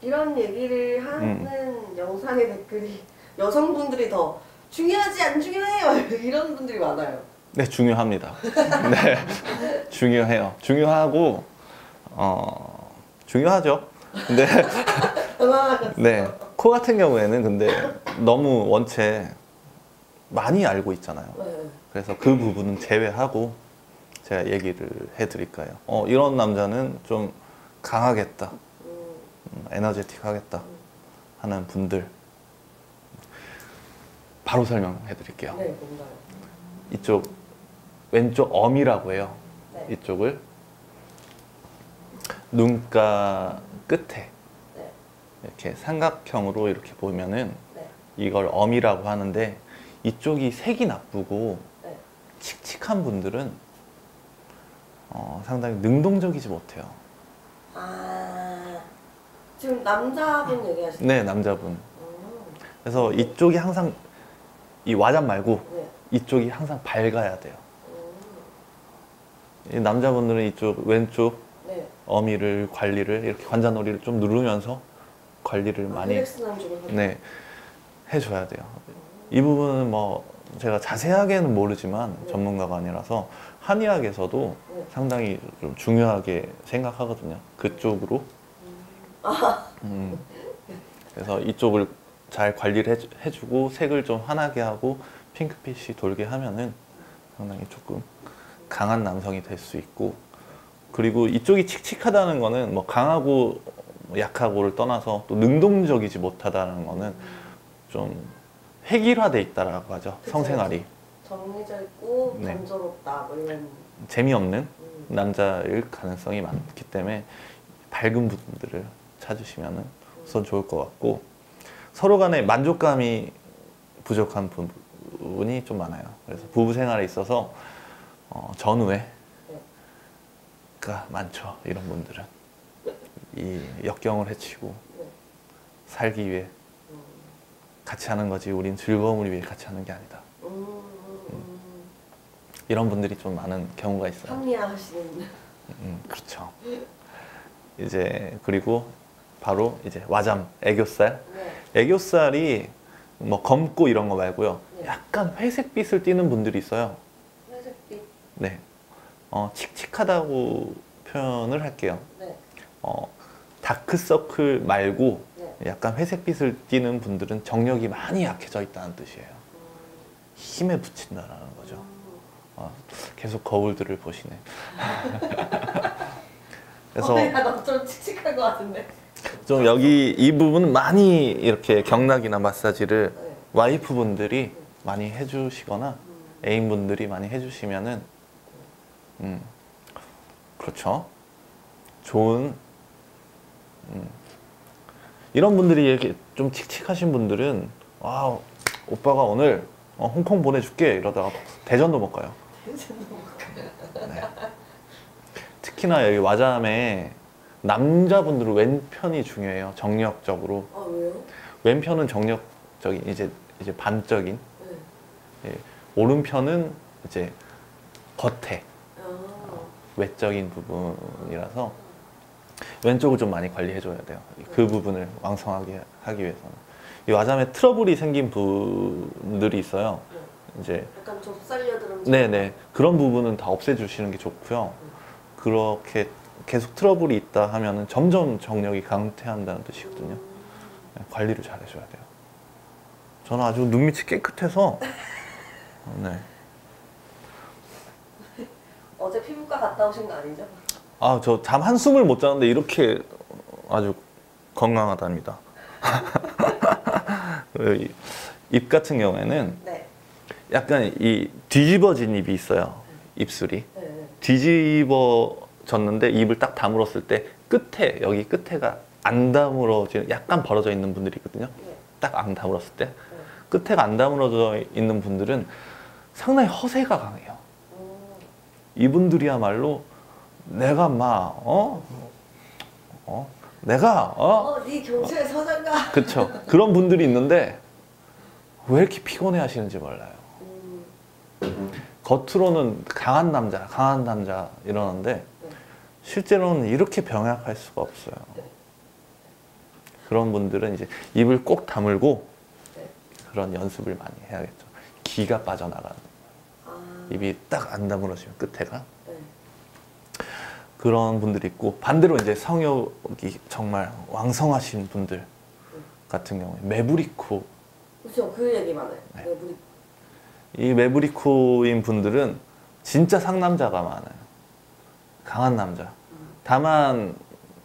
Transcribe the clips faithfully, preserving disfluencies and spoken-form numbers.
이런 얘기를 하는 음. 영상의 댓글이 여성분들이 더 중요하지 안 중요해요 이런 분들이 많아요. 네, 중요합니다. 네, 중요해요. 중요하고 어 중요하죠. 근데 네, 코 같은 경우에는 근데 너무 원체 많이 알고 있잖아요. 네. 그래서 그 부분은 제외하고 제가 얘기를 해드릴까요? 어 이런 남자는 좀 강하겠다, 음, 에너제틱 하겠다 하는 분들 바로 설명해 드릴게요. 네, 뭔가요? 이쪽 왼쪽 어미라고 해요. 네. 이쪽을 눈가 끝에 네. 이렇게 삼각형으로 이렇게 보면은 네. 이걸 어미라고 하는데, 이쪽이 색이 나쁘고 네. 칙칙한 분들은 어, 상당히 능동적이지 못해요. 아, 지금 남자분 얘기하시는 네, 남자분. 음. 그래서 이쪽이 항상 이 와잠 말고 네. 이쪽이 항상 밝아야 돼요. 음. 이 남자분들은 이쪽 왼쪽 네. 어미를 관리를 이렇게 관자놀이를 좀 누르면서 관리를 아, 많이 릴렉스남쪽을 네, 해줘야 돼요. 이 부분은 뭐 제가 자세하게는 모르지만 네. 전문가가 아니라서 한의학에서도 네. 상당히 좀 중요하게 생각하거든요. 그쪽으로. 아. 음, 그래서 이쪽을 잘 관리를 해주, 해주고 색을 좀 환하게 하고 핑크빛이 돌게 하면은 상당히 조금 강한 남성이 될 수 있고, 그리고 이쪽이 칙칙하다는 거는 뭐 강하고 약하고를 떠나서 또 능동적이지 못하다는 거는 좀 획일화돼 있다라고 하죠. 그쵸, 성생활이 정해져 있고 네. 단조롭다 뭐 이런. 재미없는 음. 남자일 가능성이 많기 때문에 밝은 분들을 찾으시면 우선 좋을 것 같고, 서로 간에 만족감이 부족한 부분이 좀 많아요. 그래서 부부 생활에 있어서 어, 전후회가 많죠. 이런 분들은 이 역경을 헤치고 네. 살기 위해 음. 같이 하는 거지, 우린 즐거움을 위해 같이 하는 게 아니다. 음, 음, 음. 이런 분들이 좀 많은 경우가 있어요. 합리화하시는. 음, 그렇죠. 이제 그리고 바로 이제 와잠, 애교살. 네. 애교살이 뭐 검고 이런 거 말고요. 네. 약간 회색빛을 띠는 분들이 있어요. 회색빛. 네. 어, 칙칙하다고 표현을 할게요. 네. 어, 다크서클 말고 네. 약간 회색빛을 띠는 분들은 정력이 많이 약해져 있다는 뜻이에요. 음. 힘에 붙인다라는 거죠. 음. 어, 계속 거울들을 보시네. 그래서 어, 야, 너 좀 칙칙한 것 같은데. 좀 여기 이 부분 많이 이렇게 경락이나 마사지를 네. 와이프분들이 많이 해주시거나 음. 애인분들이 많이 해주시면은 음, 그렇죠. 좋은 음, 이런 분들이 이렇게 좀 칙칙하신 분들은 와, 오빠가 오늘 어, 홍콩 보내줄게 이러다가 대전도 못 가요. 네. 특히나 여기 와잠에 남자분들은 왼편이 중요해요. 정력적으로. 아, 왜요? 왼편은 정력적인 이제 이제 반적인, 네. 예, 오른편은 이제 겉에 아. 외적인 부분이라서 왼쪽을 좀 많이 관리해줘야 돼요. 그 부분을 왕성하게 하기 위해서는. 이 와잠에 트러블이 생긴 분들이 있어요. 네. 이제 약간 좁쌀려드는. 네네, 그런 부분은 다 없애주시는 게 좋고요. 그렇게 계속 트러블이 있다 하면은 점점 정력이 강퇴한다는 뜻이거든요. 네, 관리를 잘 해줘야 돼요. 저는 아주 눈밑이 깨끗해서 네. 어제 피부과 갔다 오신 거 아니죠? 아, 저 잠 한숨을 못 자는데 이렇게 아주 건강하답니다. 입 같은 경우에는 네. 약간 이 뒤집어진 입이 있어요. 입술이 네. 네. 뒤집어졌는데 입을 딱 다물었을 때 끝에, 여기 끝에가 안 다물어지는, 약간 벌어져 있는 분들이 있거든요. 네. 딱 안 다물었을 때 네. 끝에가 안 다물어져 있는 분들은 상당히 허세가 강해요. 음. 이분들이야말로 내가 막 어? 어? 내가 어? 어, 네 경찰서장가. 그쵸. 그런 분들이 있는데 왜 이렇게 피곤해 하시는지 몰라요. 음. 겉으로는 강한 남자, 강한 남자 이러는데 네. 실제로는 이렇게 병약할 수가 없어요. 그런 분들은 이제 입을 꼭 다물고 네. 그런 연습을 많이 해야겠죠. 기가 빠져나가는. 아, 입이 딱 안 다물어지면 끝에가. 네. 그런 분들이 있고, 반대로 이제 성욕이 정말 왕성하신 분들 같은 경우에 메부리코. 그렇죠. 그 얘기 많아요. 네. 네. 우리 이 메부리코인 분들은 진짜 상남자가 많아요. 강한 남자. 다만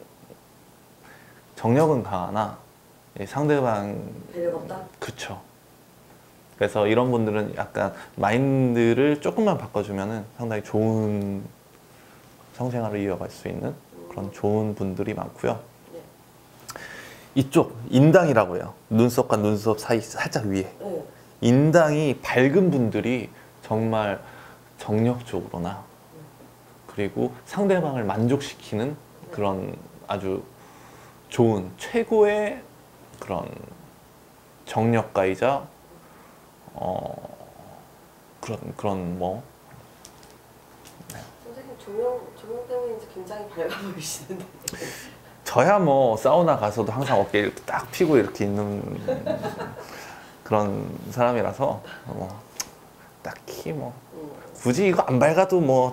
정력은 강하나 이 상대방 배려가 없다. 그쵸. 그래서 이런 분들은 약간 마인드를 조금만 바꿔주면은 상당히 좋은 성생활을 이어갈 수 있는 그런 좋은 분들이 많고요. 네. 이쪽 인당이라고 해요. 눈썹과 눈썹 사이 살짝 위에. 네. 인당이 밝은 분들이 정말 정력적으로나 그리고 상대방을 만족시키는 그런 아주 좋은 최고의 그런 정력가이자 어 그런 그런 뭐 선생님 조명 조명 때문에 이제 굉장히 밝아 보이시는데. 저야 뭐 사우나 가서도 항상 어깨 이렇게 딱 펴고 이렇게 있는 그런 사람이라서 뭐 딱히 뭐 음. 굳이 이거 안 밝아도 뭐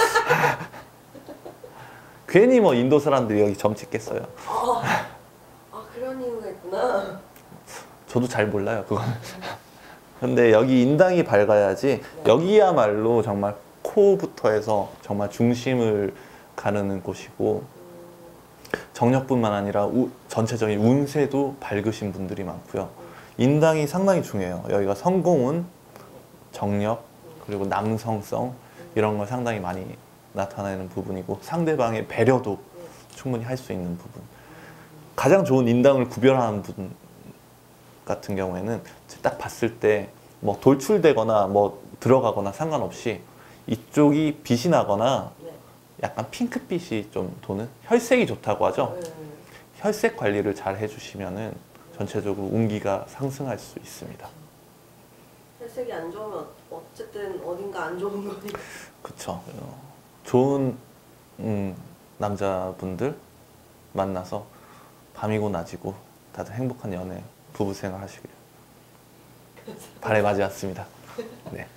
괜히 뭐 인도 사람들이 여기 점 찍겠어요. 아, 아 그런 이유가 있구나. 저도 잘 몰라요 그거는. 근데 여기 인당이 밝아야지. 여기야말로 정말 코부터 해서 정말 중심을 가르는 곳이고 정력뿐만 아니라 우, 전체적인 운세도 밝으신 분들이 많고요. 인당이 상당히 중요해요. 여기가 성공운, 정력, 그리고 남성성 이런 걸 상당히 많이 나타내는 부분이고 상대방의 배려도 충분히 할 수 있는 부분. 가장 좋은 인당을 구별하는 분 같은 경우에는 딱 봤을 때 뭐 돌출되거나 뭐 들어가거나 상관없이 이쪽이 빛이 나거나 네. 약간 핑크빛이 좀 도는 혈색이 좋다고 하죠. 네. 혈색 관리를 잘 해주시면은 전체적으로 운기가 상승할 수 있습니다. 혈색이 안 좋으면 어쨌든 어딘가 안 좋은 거니까. 그쵸. 어, 좋은 음, 남자분들 만나서 밤이고 낮이고 다들 행복한 연애, 부부 생활 하시길 바람에 맞지 않습니다. 네.